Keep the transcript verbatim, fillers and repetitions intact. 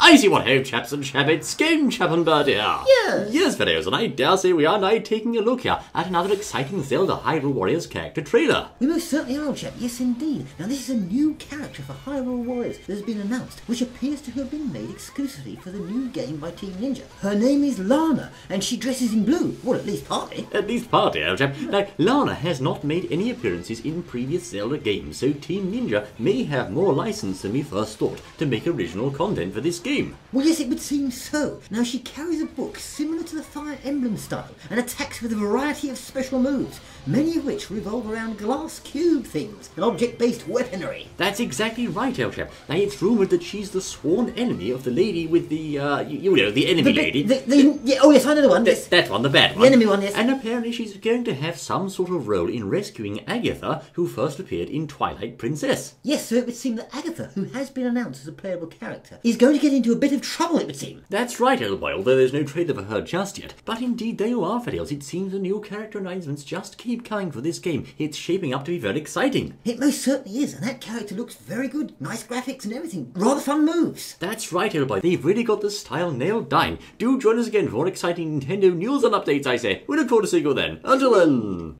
I see what ho, chaps and shabbits, Game Chap and Bird here. Yes. Yes, fellows, and I dare say we are now taking a look here at another exciting Zelda Hyrule Warriors character trailer. We most certainly are, old chap. Yes, indeed. Now, this is a new character for Hyrule Warriors that has been announced, which appears to have been made exclusively for the new game by Team Ninja. Her name is Lana, and she dresses in blue. Well, at least partly. At least partly, old chap. Now, Lana has not made any appearances in previous Zelda games, so Team Ninja may have more license than we first thought to make original content for this game. Well, yes, it would seem so. Now, she carries a book similar to the Fire Emblem style and attacks with a variety of special moves, many of which revolve around glass cube things and object-based weaponry. That's exactly right, old chap. Now, it's rumoured that she's the sworn enemy of the lady with the, uh, you, you know, the enemy The, lady. the, the, yeah, oh, yes, I know the one. Th- Yes. that one, the bad one. The enemy one, yes. And apparently she's going to have some sort of role in rescuing Agatha, who first appeared in Twilight Princess. Yes, so it would seem that Agatha, who has been announced as a playable character, is going to get into a bit of trouble, it would seem. That's right, old boy, although there's no trailer for her just yet. But indeed, there you are, fellows. It seems the new character announcements just keep coming for this game. It's shaping up to be very exciting. It most certainly is, and that character looks very good. Nice graphics and everything. Rather fun moves. That's right, old boy. They've really got the style nailed down. Do join us again for more exciting Nintendo news and updates, I say. We look forward to seeing you then. Until then...